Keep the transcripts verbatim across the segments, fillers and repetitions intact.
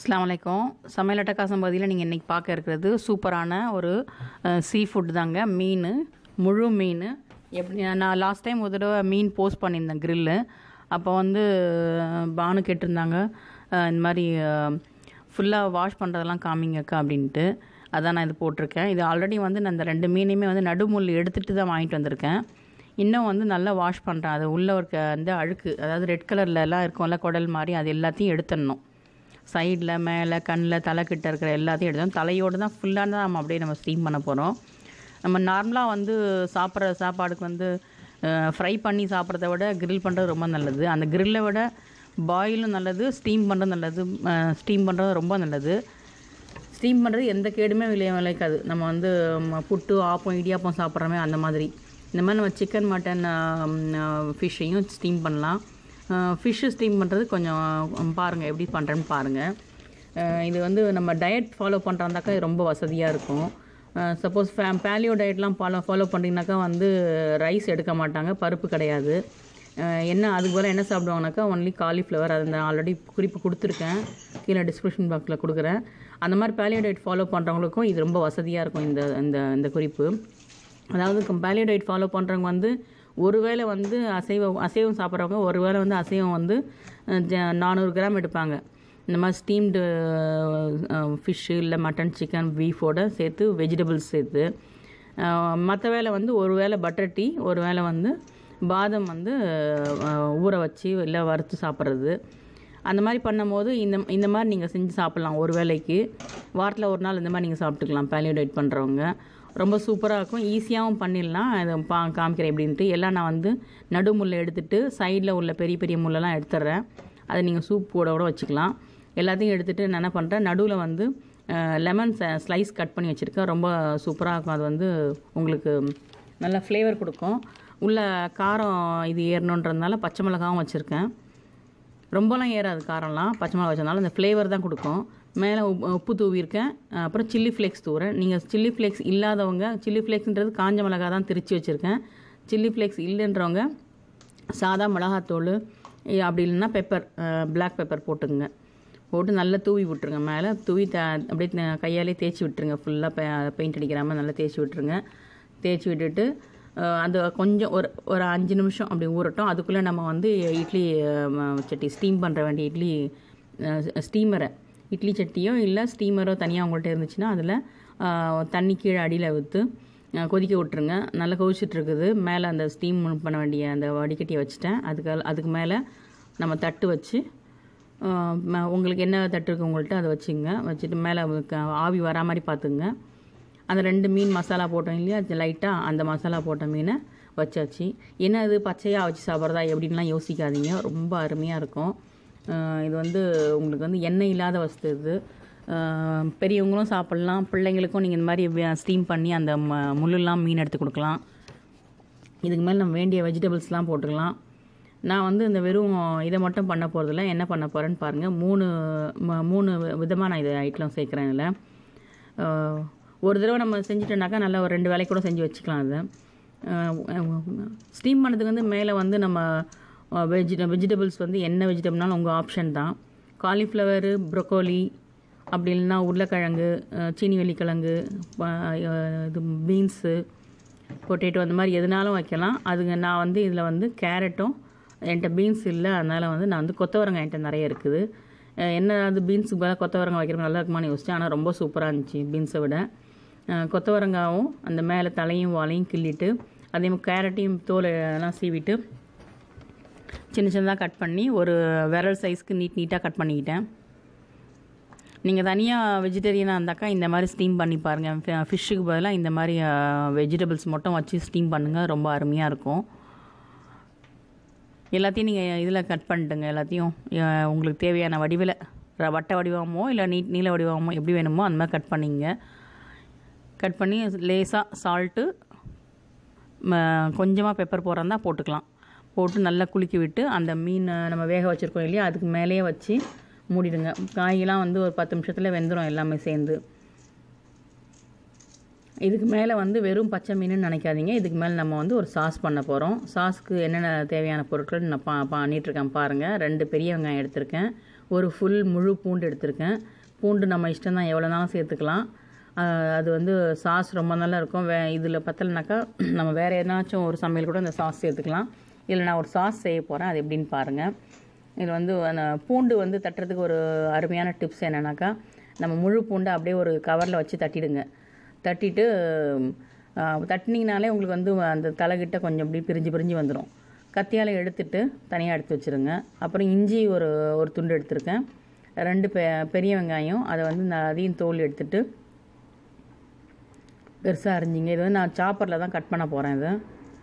அஸ்ஸலாமு அலைக்கும். சமையல் அட்டகாசம் பகுதியில் நீங்கள் இன்றைக்கி பார்க்க இருக்கிறது சூப்பரான ஒரு சீ ஃபுட் தாங்க. மீன், முழு மீன். எப்படி நான் லாஸ்ட் டைம் ஒரு தடவை மீன் போஸ்ட் பண்ணியிருந்தேன் க்ரில்லு. அப்போ வந்து பானு கேட்டிருந்தாங்க இந்த மாதிரி ஃபுல்லாக வாஷ் பண்ணுறதெல்லாம் காமிங்கக்கா அப்படின்ட்டு. அதான் நான் இது போட்டிருக்கேன். இது ஆல்ரெடி வந்து நான் இந்த ரெண்டு மீனையுமே வந்து நடுமுள் எடுத்துகிட்டு தான் வாங்கிட்டு வந்திருக்கேன். இன்னும் வந்து நல்லா வாஷ் பண்ணுறேன். அது உள்ளே இருக்க அந்த அழுக்கு, அதாவது ரெட் கலர்லலாம் இருக்கும்ல குடல் மாதிரி, அது எல்லாத்தையும் எடுத்துடணும். சைடில், மேலே, கண்ணில், தலைக்கிட்ட இருக்கிற எல்லாத்தையும் எடுத்தோம். தலையோடு தான் ஃபுல்லாக தான் நம்ம அப்படியே நம்ம ஸ்டீம் பண்ண போகிறோம். நம்ம நார்மலாக வந்து சாப்பிட்ற சாப்பாடுக்கு வந்து ஃப்ரை பண்ணி சாப்பிட்றத விட கிரில் பண்ணுறது ரொம்ப நல்லது. அந்த கிரில்லை விட பாயிலும் நல்லது, ஸ்டீம் பண்ணுறது நல்லது. ஸ்டீம் பண்ணுறது ரொம்ப நல்லது. ஸ்டீம் பண்ணுறது எந்த கேடுமே விளைய விளைக்காது. நம்ம வந்து புட்டு, ஆப்பம், இடியாப்பம் சாப்பிட்றோமே அந்த மாதிரி. இந்த மாதிரி நம்ம சிக்கன், மட்டன், ஃபிஷ்ஷையும் ஸ்டீம் பண்ணலாம். ஃபிஷ்ஷு ஸ்டீம் பண்ணுறது கொஞ்சம் பாருங்கள் எப்படி பண்ணுறேன்னு பாருங்கள். இது வந்து நம்ம டயட் ஃபாலோ பண்ணுறாந்தாக்கா ரொம்ப வசதியாக இருக்கும். சப்போஸ் ஃபே பேலியோ டயட்லாம் ஃபாலோ ஃபாலோ பண்ணிங்கனாக்கா வந்து ரைஸ் எடுக்க மாட்டாங்க, பருப்பு கிடையாது. என்ன அதுக்கு போல் என்ன சாப்பிடுவாங்கனாக்கா ஒன்லி காலிஃப்ளவர். அது நான் ஆல்ரெடி குறிப்பு கொடுத்துருக்கேன், கீழே டிஸ்கிரிப்ஷன் பாக்ஸில் கொடுக்குறேன். அந்த மாதிரி பேலியோ டயட் ஃபாலோ பண்ணுறவங்களுக்கும் இது ரொம்ப வசதியாக இருக்கும் இந்த இந்த இந்த குறிப்பு. அதாவது பேலியோ டயட் ஃபாலோ பண்ணுறவங்க வந்து ஒருவேளை வந்து அசைவம் அசைவம் சாப்பிட்றவங்க ஒருவேளை வந்து அசைவம் வந்து நானூறு கிராம் எடுப்பாங்க. இந்த மாதிரி ஸ்டீம்டு ஃபிஷ்ஷு இல்லை மட்டன், சிக்கன், பீஃபோடு சேர்த்து வெஜிடபிள்ஸ் சேர்த்து. மற்ற வேளை வந்து ஒரு வேளை பட்டர் டீ, ஒரு வேளை வந்து பாதம் வந்து ஊற வச்சு இல்லை வறுத்து சாப்பிட்றது. அந்த மாதிரி பண்ணும் போது இந்த இந்த மாதிரி நீங்கள் செஞ்சு சாப்பிட்லாம். ஒரு வேளைக்கு வாரத்தில் ஒரு நாள் இந்த மாதிரி நீங்கள் சாப்பிட்டுக்கலாம். பேலியோ டயட் பண்ணுறவங்க ரொம்ப சூப்பராக இருக்கும். ஈஸியாகவும் பண்ணிடலாம். அதை பா காமிக்கிறேன் எப்படின்ட்டு. எல்லாம் நான் வந்து நடு முள்ளை எடுத்துகிட்டு சைடில் உள்ள பெரிய பெரிய முள்ளெல்லாம் எடுத்துட்றேன். அதை நீங்கள் சூப் கூட கூட வச்சுக்கலாம். எல்லாத்தையும் எடுத்துகிட்டு நான் என்ன பண்ணுறேன், நடுவில் வந்து லெமன் ஸ்லைஸ் கட் பண்ணி வச்சுருக்கேன். ரொம்ப சூப்பராக இருக்கும். அது வந்து உங்களுக்கு நல்ல ஃப்ளேவர் கொடுக்கும். உள்ள காரம் இது ஏறணுன்றதுனால பச்சை மிளகாவும் வச்சுருக்கேன். ரொம்பலாம் ஏறாது காரம்லாம், பச்சை மிளகா வச்சதுனால அந்த ஃப்ளேவர் தான் கொடுக்கும். மேலே உப்பு தூவியிருக்கேன். அப்புறம் சில்லி ஃப்ளேக்ஸ் தூவுறேன். நீங்கள் சில்லி ஃப்ளேக்ஸ் இல்லாதவங்க, சில்லி ஃப்ளேக்ஸ்ன்றது காஞ்ச மிளகா தான் திரிச்சு வச்சுருக்கேன். சில்லி ஃப்ளேக்ஸ் இல்லைன்றவங்க சாதா மிளகாத்தூள் அப்படி இல்லைன்னா பெப்பர், பிளாக் பெப்பர் போட்டுங்க. போட்டு நல்லா தூவி விட்டுருங்க. மேலே தூவி த அப்படியே கையாலே தேய்ச்சி விட்டுருங்க. ஃபுல்லாக பெ பெயிண்ட் அடிக்கிறாமல் நல்லா தேய்ச்சி விட்டுருங்க. தேய்ச்சி விட்டுட்டு அது கொஞ்சம் ஒரு ஒரு அஞ்சு நிமிஷம் அப்படி ஊறட்டும். அதுக்குள்ளே நம்ம வந்து இட்லி சட்டி ஸ்டீம் பண்ணுற வேண்டிய இட்லி ஸ்டீமரை இட்லி சட்டியோ இல்லை ஸ்டீமரோ தனியாக உங்கள்கிட்ட இருந்துச்சுன்னா அதில் தண்ணி கீழே அடியில் ஊற்று கொதிக்க விட்டுருங்க. நல்லா கொதிச்சிட்ருக்குது. மேலே அந்த ஸ்டீம் பண்ண வேண்டிய அந்த வடிகட்டியை வச்சுட்டேன். அதுக்கு அதுக்கு மேலே நம்ம தட்டு வச்சு, உங்களுக்கு என்ன தட்டு இருக்குது உங்கள்கிட்ட அதை வச்சுங்க. வச்சுட்டு மேலே ஆவி வரா மாதிரி பார்த்துங்க. அந்த ரெண்டு மீன் மசாலா போட்டோம் இல்லையா, லைட்டாக அந்த மசாலா போட்ட மீனை வச்சாச்சு. என்ன இது பச்சையாக வச்சு சாப்பிட்றதா எப்படின்லாம் யோசிக்காதீங்க, ரொம்ப அருமையாக இருக்கும். இது வந்து உங்களுக்கு வந்து எண்ணெய் இல்லாத வஸ்து. இது பெரியவங்களும் சாப்பிட்லாம், பிள்ளைங்களுக்கும் நீங்கள் இந்த மாதிரி ஸ்டீம் பண்ணி அந்த ம முள்ளெல்லாம் மீன் எடுத்து கொடுக்கலாம். இதுக்கு மேலே நம்ம வேண்டிய வெஜிடபிள்ஸ்லாம் போட்டுக்கலாம். நான் வந்து இந்த வெறும் இதை மட்டும் பண்ண போகிறதில்ல, என்ன பண்ண போகிறேன்னு பாருங்கள். மூணு மூணு விதமாக நான் இதை ஐட்டம் சேர்க்குறேன். இதில் ஒரு தடவை நம்ம செஞ்சுட்டோம்னாக்கா நல்லா ஒரு ரெண்டு வேலைக்கு கூட செஞ்சு வச்சுக்கலாம். அதை ஸ்டீம் பண்ணதுக்கு வந்து மேலே வந்து நம்ம வெஜி வெஜிடபிள்ஸ் வந்து என்ன வெஜிடபிள்னாலும் உங்கள் ஆப்ஷன் தான். காலிஃப்ளவரு, ப்ரொக்கோலி, அப்படி இல்லைன்னா உருளைக்கிழங்கு, சீனி வெள்ளிக்கிழங்கு, இது பீன்ஸு, பொட்டேட்டோ, அந்த மாதிரி எதுனாலும் வைக்கலாம். அதுங்க நான் வந்து இதில் வந்து கேரட்டும் என்கிட்ட பீன்ஸ் இல்லை, அதனால் வந்து நான் வந்து கொத்தவரங்காய் என்கிட்ட நிறைய இருக்குது. என்ன அது பீன்ஸுக்கு பதிலாக கொத்தவரங்காய் வைக்கிறப்ப நல்லா இருக்குமான்னு யோசிச்சேன். ஆனால் ரொம்ப சூப்பராக இருந்துச்சு பீன்ஸை விட. கொத்தவரங்காவும் அந்த மேலே தலையும் வாலையும் கிள்ளிட்டு, அதே மாதிரி கேரட்டையும் தோலை எல்லாம் சீவிட்டு சின்ன சின்னதாக கட் பண்ணி ஒரு விரல் சைஸ்க்கு நீட் நீட்டாக கட் பண்ணிக்கிட்டேன். நீங்கள் தனியாக வெஜிடேரியனாக இருந்தாக்கா இந்த மாதிரி ஸ்டீம் பண்ணி பாருங்கள். ஃபிஷ்ஷுக்கு பதிலாக இந்த மாதிரி வெஜிடபிள்ஸ் மட்டும் வச்சு ஸ்டீம் பண்ணுங்கள், ரொம்ப அருமையாக இருக்கும். எல்லாத்தையும் நீங்கள் இதில் கட் பண்ணிட்டுங்க. எல்லாத்தையும் உங்களுக்கு தேவையான வடிவில் வட்ட வடிவமோ இல்லை நீட் நீல வடிவமோ எப்படி வேணுமோ அந்த மாதிரி கட் பண்ணிங்க. கட் பண்ணி லேசாக சால்ட்டு, கொஞ்சமாக பெப்பர் போடுறதா போட்டுக்கலாம். போட்டு நல்லா குலுக்கி விட்டு அந்த மீன் நம்ம வேக வச்சுருக்கோம் இல்லையா, அதுக்கு மேலேயே வச்சு மூடிடுங்க. காயெல்லாம் வந்து ஒரு பத்து நிமிஷத்தில் வெந்துடும் எல்லாமே சேர்ந்து. இதுக்கு மேலே வந்து வெறும் பச்சை மீனுன்னு நினைக்காதீங்க. இதுக்கு மேலே நம்ம வந்து ஒரு சாஸ் பண்ண போகிறோம். சாஸ்க்கு என்னென்ன தேவையான பொருட்கள் நான் பா பண்ணிகிட்ருக்கேன் பாருங்கள். ரெண்டு பெரிய வெங்காயம் எடுத்திருக்கேன், ஒரு ஃபுல் முழு பூண்டு எடுத்திருக்கேன், பூண்டு நம்ம இஷ்டம் தான், எவ்வளோ நாளும் சேர்த்துக்கலாம். அது வந்து சாஸ் ரொம்ப நல்லா இருக்கும். வே இதில் பத்தலைனாக்கா நம்ம வேறு எதனாச்சும் ஒரு சமையல் கூட இந்த சாஸ் சேர்த்துக்கலாம். இதில் நான் ஒரு சாஸ் செய்ய போகிறேன், அது எப்படின்னு பாருங்கள். இதில் வந்து அந்த பூண்டு வந்து தட்டுறதுக்கு ஒரு அருமையான டிப்ஸ் என்னென்னாக்கா, நம்ம முழு பூண்டை அப்படியே ஒரு கவரில் வச்சு தட்டிடுங்க. தட்டிட்டு தட்டினீங்கனாலே உங்களுக்கு வந்து அந்த தலைகிட்ட கொஞ்சம் அப்படி பிரிஞ்சு பிரிஞ்சு வந்துடும். கத்தியால் எடுத்துட்டு தனியாக எடுத்து வச்சுருங்க. அப்புறம் இஞ்சி ஒரு ஒரு துண்டு எடுத்துருக்கேன். ரெண்டு பெ பெரிய வெங்காயம், அதை வந்து நான் அதையும் தோல் எடுத்துட்டு பெருசாக அரிஞ்சிங்க. இது வந்து நான் சாப்பரில் தான் கட் பண்ண போகிறேன். இது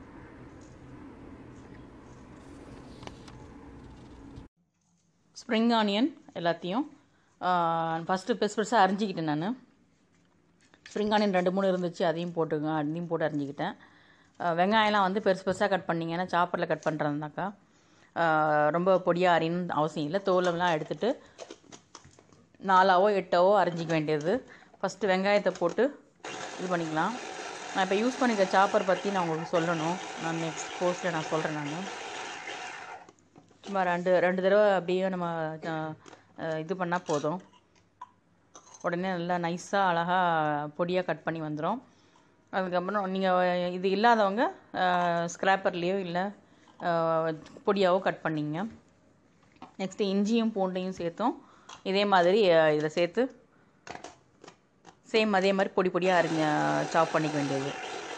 ஸ்ப்ரிங் ஆனியன் எல்லாத்தையும் ஃபஸ்ட்டு பெருசு பெருசாக அரிஞ்சிக்கிட்டேன். நான் ஸ்ப்ரிங் ஆனியன் ரெண்டு மூணு இருந்துச்சு, அதையும் போட்டுங்க, அதையும் போட்டு அரிஞ்சிக்கிட்டேன். வெங்காயம்லாம் வந்து பெருசு பெருசாக கட் பண்ணிங்கன்னா சாப்பரில் கட் பண்ணுறதுனாக்கா ரொம்ப பொடியாக அரின்னு அவசியம் இல்லை. தோலெல்லாம் எடுத்துகிட்டு நாலாவோ எட்டாவோ அரிஞ்சிக்க வேண்டியது. ஃபஸ்ட்டு வெங்காயத்தை போட்டு இது பண்ணிக்கலாம். நான் இப்போ யூஸ் பண்ணிக்கிற சாப்பர் பற்றி நான் உங்களுக்கு சொல்லணும். நான் நெக்ஸ்ட் போஸ்ட்டில் நான் சொல்கிறேன். நான் சும்மா ரெண்டு ரெண்டு தடவை அப்படியே நம்ம இது பண்ணால் போதும். உடனே நல்லா நைஸாக அழகாக பொடியாக கட் பண்ணி வந்துடும். அதுக்கப்புறம் நீங்கள் இது இல்லாதவங்க ஸ்க்ராப்பர்லேயோ இல்லை பொடியாவோ கட் பண்ணிங்க. நெக்ஸ்ட்டு இஞ்சியும் பூண்டையும் சேர்த்தோம் இதே மாதிரி இதில் சேர்த்து சேம் அதே மாதிரி பொடி பொடியாக அரிஞ்ச சாப் பண்ணிக்க வேண்டியது.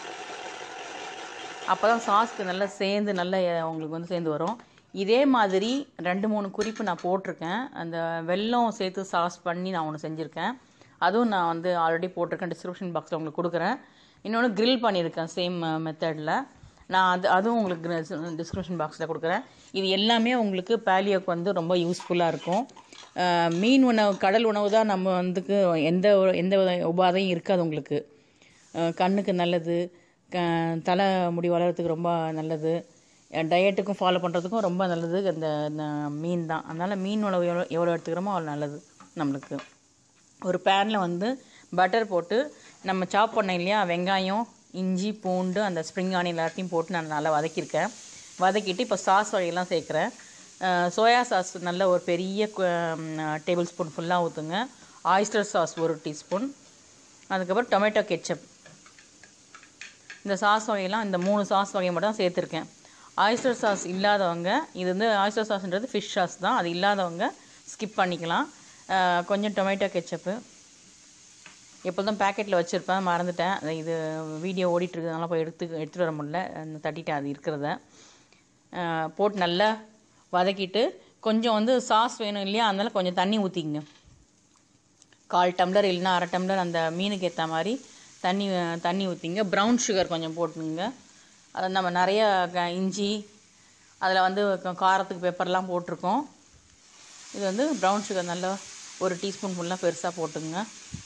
அப்போ தான் சாஸ்க்கு நல்லா சேர்ந்து நல்லா உங்களுக்கு வந்து சேர்ந்து வரும். இதே மாதிரி ரெண்டு மூணு குறிப்பு நான் போட்டிருக்கேன். அந்த வெல்லம் சேர்த்து சாஸ் பண்ணி நான் ஒன்று செஞ்சுருக்கேன். அதுவும் நான் வந்து ஆல்ரெடி போட்டிருக்கேன், டிஸ்கிரிப்ஷன் பாக்ஸில் உங்களுக்கு கொடுக்குறேன். இன்னொன்று க்ரில் பண்ணியிருக்கேன் சேம் மெத்தடில். நான் அது அதுவும் உங்களுக்கு டிஸ்கிரிப்ஷன் பாக்ஸில் கொடுக்குறேன். இது எல்லாமே உங்களுக்கு பேலியோக்கு வந்து ரொம்ப யூஸ்ஃபுல்லாக இருக்கும். மீன் உணவு, கடல் உணவு தான் நம்ம வந்துக்கு எந்த எந்த உபாதையும் இருக்காது. உங்களுக்கு கண்ணுக்கு நல்லது, க தலை முடி வளர்கிறதுக்கு ரொம்ப நல்லது, டயட்டுக்கும் ஃபாலோ பண்ணுறதுக்கும் ரொம்ப நல்லது அந்த மீன் தான். அதனால் மீன் உணவு எவ்வளோ எவ்வளோ எடுத்துக்கிறோமோ அவ்வளோ நல்லது நம்மளுக்கு. ஒரு பேனில் வந்து பட்டர் போட்டு நம்ம சாப் பண்ண இல்லையா வெங்காயம், இஞ்சி, பூண்டு, அந்த ஸ்ப்ரிங் ஆனியன் எல்லாத்தையும் போட்டு நான் நல்லா வதக்கியிருக்கேன். வதக்கிட்டு இப்போ சாஸ் வகையெல்லாம் சேர்க்குறேன். சோயா சாஸ் நல்ல ஒரு பெரிய டேபிள் ஸ்பூன் ஃபுல்லாக ஊற்றுங்க. ஆயிஸ்டர் சாஸ் ஒரு டீஸ்பூன். அதுக்கப்புறம் டொமேட்டோ கெச்சப். இந்த சாஸ் வகையெல்லாம் இந்த மூணு சாஸ் வகையை மட்டும் தான் சேர்த்துருக்கேன். ஆயிஸ்டர் சாஸ் இல்லாதவங்க, இது வந்து ஆயிஸ்டர் சாஸ்ன்றது ஃபிஷ் சாஸ் தான், அது இல்லாதவங்க ஸ்கிப் பண்ணிக்கலாம். கொஞ்சம் டொமேட்டோ கெச்சப்பு எப்போதும் பேக்கெட்டில் வச்சுருப்பேன், மறந்துட்டேன். இது வீடியோ ஓடிட்டுருக்கிறதுனால போய் எடுத்து எடுத்துகிட்டு வர முடியல, தட்டிட்டேன் அது இருக்கிறத. போட்டு நல்லா வதக்கிட்டு கொஞ்சம் வந்து சாஸ் வேணும் இல்லையா, அதனால் கொஞ்சம் தண்ணி ஊற்றிக்கங்க. கால் டம்ளர் இல்லைன்னா அரை டம்ளர் அந்த மீனுக்கு ஏற்ற மாதிரி தண்ணி தண்ணி ஊற்றிங்க. ப்ரௌன் சுகர் கொஞ்சம் போட்டுங்க. அதை நம்ம நிறைய இஞ்சி அதில் வந்து காரத்துக்கு பெப்பர்லாம் போட்டிருக்கோம். இது வந்து ப்ரௌன் சுகர் நல்லா ஒரு டீஸ்பூன் ஃபுல்லாக பெருசாக போட்டுங்க.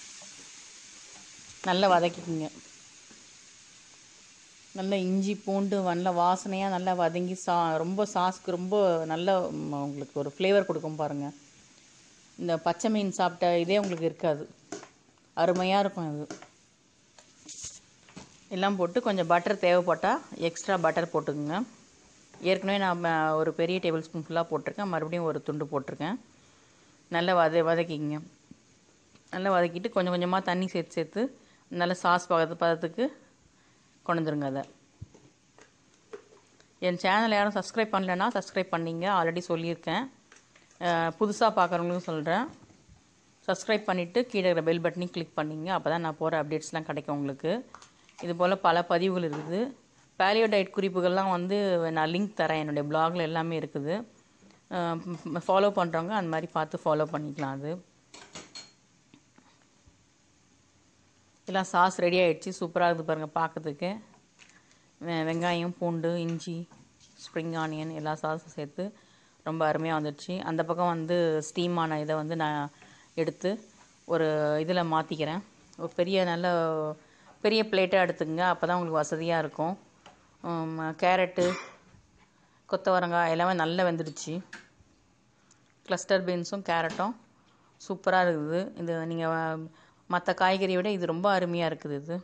நல்லா வதக்கிக்குங்க. நல்லா இஞ்சி பூண்டு நல்ல வாசனையாக நல்லா வதங்கி சா ரொம்ப சாஸ்க்கு ரொம்ப நல்ல உங்களுக்கு ஒரு ஃப்ளேவர் கொடுக்கும் பாருங்கள். இந்த பச்சை மீன் சாப்பிட்ட இதே உங்களுக்கு இருக்காது, அருமையாக இருக்கும். இது எல்லாம் போட்டு கொஞ்சம் பட்டர் தேவைப்பட்டால் எக்ஸ்ட்ரா பட்டர் போட்டுக்குங்க. ஏற்கனவே நான் ஒரு பெரிய டேபிள் ஸ்பூன் ஃபுல்லாக போட்டிருக்கேன், மறுபடியும் ஒரு துண்டு போட்டிருக்கேன். நல்லா வத வதக்கிங்க. நல்லா வதக்கிட்டு கொஞ்சம் கொஞ்சமாக தண்ணி சேர்த்து சேர்த்து நல்லா சாஸ் பதத்து பதத்துக்கு கொண்டு வந்துருங்க. அதை என் சேனல் யாரும் சப்ஸ்கிரைப் பண்ணலைன்னா சப்ஸ்கிரைப் பண்ணிங்க, ஆல்ரெடி சொல்லியிருக்கேன். புதுசாக பார்க்குறவங்களுக்கும் சொல்கிறேன், சப்ஸ்கிரைப் பண்ணிவிட்டு கீழே இருக்கிற பெல் பட்டனையும் கிளிக் பண்ணிங்க. அப்போ தான் நான் போகிற அப்டேட்ஸ்லாம் கிடைக்கும் உங்களுக்கு. இது போல் பல பதிவுகள் இருக்குது. பேலியோ டயட் குறிப்புகள்லாம் வந்து நான் லிங்க் தரேன், என்னுடைய பிளாகில் எல்லாமே இருக்குது. ஃபாலோ பண்ணுறவங்க அந்த மாதிரி பார்த்து ஃபாலோ பண்ணிக்கலாம். அது எல்லாம் சாஸ் ரெடி ஆகிடுச்சு, சூப்பராக இருக்குது பாருங்கள் பார்க்கறதுக்கு. வெங்காயம், பூண்டு, இஞ்சி, ஸ்ப்ரிங் ஆனியன் எல்லா சாஸும் சேர்த்து ரொம்ப அருமையாக வந்துடுச்சு. அந்த பக்கம் வந்து ஸ்டீமான இதை வந்து நான் எடுத்து ஒரு இதில் மாற்றிக்கிறேன். ஒரு பெரிய நல்ல பெரிய பிளேட்டாக எடுத்துக்கங்க, அப்போ தான் உங்களுக்கு வசதியாக இருக்கும். கேரட்டு, கொத்தவரங்காய் எல்லாமே நல்லா வெந்துடுச்சு. கிளஸ்டர் பீன்ஸும் கேரட்டும் சூப்பராக இருக்குது. இது நீங்கள் மற்ற காய்கறியை விட இது ரொம்ப அருமையாக இருக்குது. இது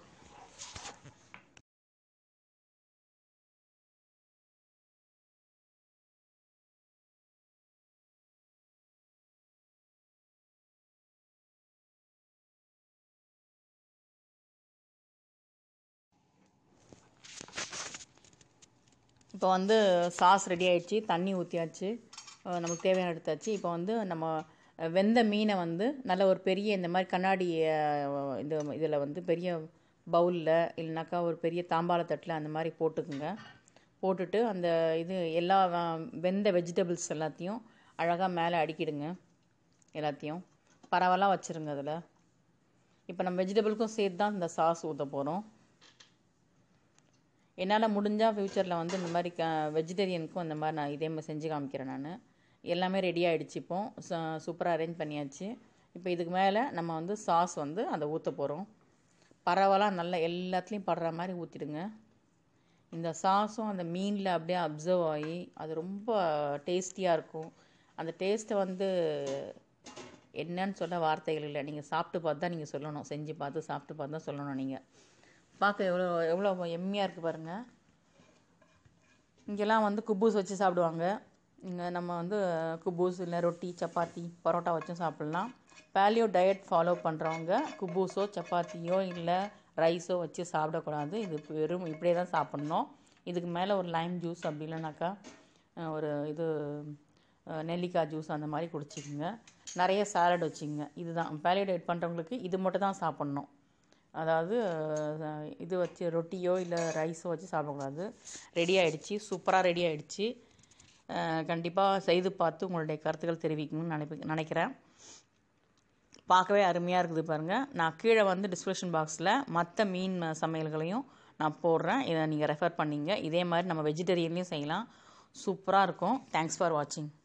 இப்போ வந்து சாஸ் ரெடி ஆயிடுச்சு, தண்ணி ஊற்றியாச்சு, நமக்கு தேவையான எடுத்தாச்சு. இப்போ வந்து நம்ம வெந்த மீனை வந்து நல்ல ஒரு பெரிய இந்த மாதிரி கண்ணாடி இது இதில் வந்து பெரிய பவுலில் இல்லைனாக்கா ஒரு பெரிய தாம்பாளத்தட்டில் அந்த மாதிரி போட்டுக்குங்க. போட்டுட்டு அந்த இது எல்லா வெந்த வெஜிடபிள்ஸ் எல்லாத்தையும் அழகாக மேலே அடுக்கிடுங்க. எல்லாத்தையும் பரவலாக வச்சுருங்க. அதில் இப்போ நம்ம வெஜிடபிளுக்கும் சேர்த்து தான் இந்த சாஸ் ஊற்ற போகிறோம். என்னால் முடிஞ்சால் ஃப்யூச்சரில் வந்து இந்த மாதிரி க வெஜிடேரியனுக்கும் இந்த மாதிரி நான் இதே மாதிரி செஞ்சு காமிக்கிறேன். நான் எல்லாமே ரெடி ஆகிடுச்சு. இப்போ சூப்பராக அரேஞ்ச் பண்ணியாச்சு. இப்போ இதுக்கு மேலே நம்ம வந்து சாஸ் வந்து அதை ஊற்ற போகிறோம். பரவலாக நல்லா எல்லாத்துலேயும் படுற மாதிரி ஊற்றிடுங்க. இந்த சாஸும் அந்த மீனில் அப்படியே அப்சர்வ் ஆகி அது ரொம்ப டேஸ்டியாக இருக்கும். அந்த டேஸ்ட்டை வந்து என்னன்னு சொல்ல வார்த்தைகள் இல்லை. நீங்கள் சாப்பிட்டு பார்த்து தான் நீங்கள் சொல்லணும். செஞ்சு பார்த்து சாப்பிட்டு பார்த்து தான் சொல்லணும். நீங்கள் பார்க்க எவ்வளோ எவ்வளோ எம்மியாக இருக்குது பாருங்கள். இங்கெல்லாம் வந்து குப்பூஸ் வச்சு சாப்பிடுவாங்க. இங்கே நம்ம வந்து குப்பூஸ் இல்லை ரொட்டி சப்பாத்தி பரோட்டா வச்சும் சாப்பிட்லாம். பேலியோ டயட் ஃபாலோ பண்ணுறவங்க குப்பூஸோ சப்பாத்தியோ இல்லை ரைஸோ வச்சு சாப்பிடக்கூடாது. இது வெறும் இப்படியே தான் சாப்பிட்ணும். இதுக்கு மேலே ஒரு லைம் ஜூஸ் அப்படி இல்லைனாக்கா ஒரு இது நெல்லிக்காய் ஜூஸ் அந்த மாதிரி குடிச்சிக்கோங்க. நிறைய சாலட் வச்சுக்கோங்க. இதுதான் பேலியோ டயட் பண்ணுறவங்களுக்கு இது மட்டும் தான் சாப்பிட்ணும். அதாவது இது வச்சு ரொட்டியோ இல்லை ரைஸோ வச்சு சாப்பிடக்கூடாது. ரெடி ஆகிடுச்சு, சூப்பராக ரெடி ஆகிடுச்சு. கண்டிப்பாக செய்து பார்த்து உங்களுடைய கருத்துக்கள் தெரிவிக்கணும்னு நினைப்ப நினைக்கிறேன் பார்க்கவே அருமையாக இருக்குது பாருங்கள். நான் கீழே வந்து டிஸ்கிரிப்ஷன் பாக்ஸில் மற்ற மீன் சமையல்களையும் நான் போடுறேன். இதை நீங்கள் ரெஃபர் பண்ணிங்க. இதே மாதிரி நம்ம வெஜிடேரியன்லேயும் செய்யலாம். சூப்பராக இருக்கும். தேங்க்ஸ் ஃபார் வாட்சிங்.